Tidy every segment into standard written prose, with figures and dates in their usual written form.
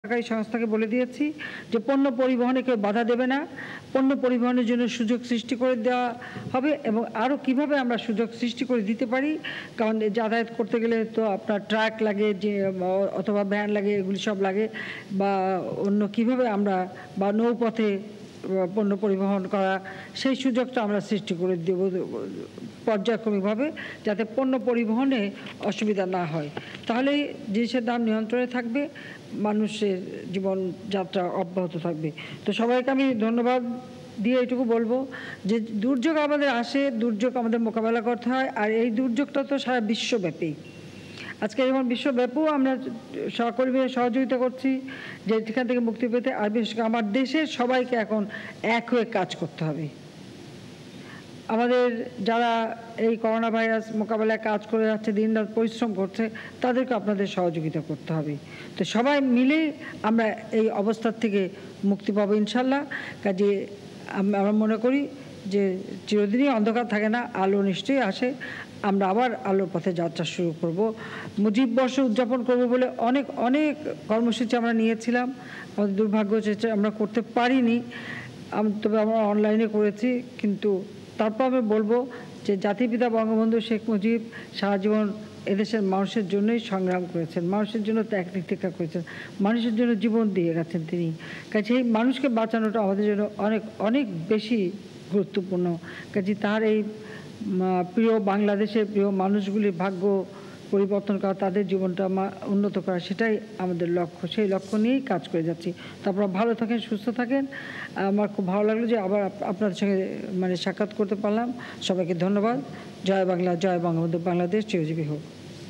সরকারি সংস্থাকে বলে দিয়েছি যে পণ্য পরিবহনে কেউ বাধা দেবে না, পণ্য পরিবহনের জন্য সুযোগ সৃষ্টি করে দেওয়া হবে এবং আরও কিভাবে আমরা সুযোগ সৃষ্টি করে দিতে পারি, কারণ যাতায়াত করতে গেলে তো আপনার ট্রাক লাগে যে অথবা ভ্যান লাগে, এগুলি সব লাগে, বা অন্য কিভাবে আমরা বা নৌপথে পণ্য পরিবহন করা, সেই সুযোগটা আমরা সৃষ্টি করে দেব পর্যায়ক্রমিকভাবে, যাতে পণ্য পরিবহনে অসুবিধা না হয়। তাহলেই জিনিসের দাম নিয়ন্ত্রণে থাকবে, মানুষের জীবনযাত্রা অব্যাহত থাকবে। তো সবাইকে আমি ধন্যবাদ দিয়ে এটুকু বলবো যে দুর্যোগ আমাদের আসে, দুর্যোগ আমাদের মোকাবেলা করতে হয়, আর এই দুর্যোগটা তো সারা বিশ্বব্যাপী। আজকে যেমন বিশ্বব্যাপীও আমরা সহকর্মীরা সহযোগিতা করছি যে এখান থেকে মুক্তি পেতে, আর বিশেষ করে আমার দেশের সবাইকে এখন এক হয়ে কাজ করতে হবে। আমাদের যারা এই করোনা ভাইরাস মোকাবেলায় কাজ করে যাচ্ছে, দিনরাত পরিশ্রম করছে, তাদেরকে আপনাদের সহযোগিতা করতে হবে। তো সবাই মিলে আমরা এই অবস্থার থেকে মুক্তি পাবো ইনশাল্লাহ। কাজে আমরা মনে করি যে চিরদিনই অন্ধকার থাকে না, আলো নিশ্চয়ই আসে। আমরা আবার আলোর পথে যাত্রা শুরু করব। মুজিব বর্ষ উদযাপন করব বলে অনেক অনেক কর্মসূচি আমরা নিয়েছিলাম, আমাদের দুর্ভাগ্য যে আমরা করতে পারিনি, তবে আমরা অনলাইনে করেছি। কিন্তু তারপর আমি বলবো যে জাতিপিতা বঙ্গবন্ধু শেখ মুজিব সারা জীবন এদেশের মানুষের জন্যই সংগ্রাম করেছেন, মানুষের জন্য ত্যাগ তিতিক্ষা করেছেন, মানুষের জন্য জীবন দিয়ে গেছেন তিনি। কাজে এই মানুষকে বাঁচানোটা আমাদের জন্য অনেক অনেক বেশি গুরুত্বপূর্ণ। কাজে তার এই প্রিয় বাংলাদেশের প্রিয় মানুষগুলির ভাগ্য পরিবর্তন করা, তাদের জীবনটা উন্নত করা, সেটাই আমাদের লক্ষ্য। সেই লক্ষ্য নিয়েই কাজ করে যাচ্ছি। তারপর ভালো থাকেন, সুস্থ থাকেন। আমার খুব ভালো লাগলো যে আবার আপনাদের সঙ্গে সাক্ষাৎ করতে পারলাম। সবাইকে ধন্যবাদ। জয় বাংলা, জয় বঙ্গবন্ধু, বাংলাদেশ চিরজীবী হোক।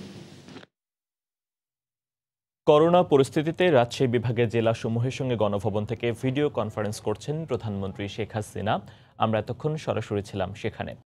করোনা পরিস্থিতিতে রাজশাহী বিভাগের জেলাসমূহের সঙ্গে গণভবন থেকে ভিডিও কনফারেন্স করছেন প্রধানমন্ত্রী শেখ হাসিনা। আমরা এতক্ষণ সরাসরি ছিলাম সেখানে।